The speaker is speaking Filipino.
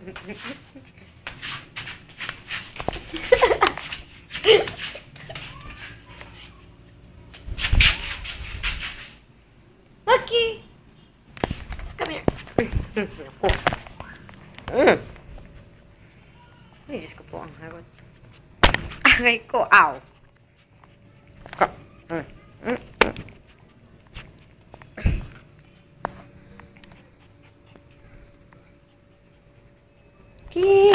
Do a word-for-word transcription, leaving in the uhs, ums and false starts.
Lucky! Come here. Mm. Ay, Diyos ko po ang hagot. Aray ko, ow! Mm. Mm. Okay.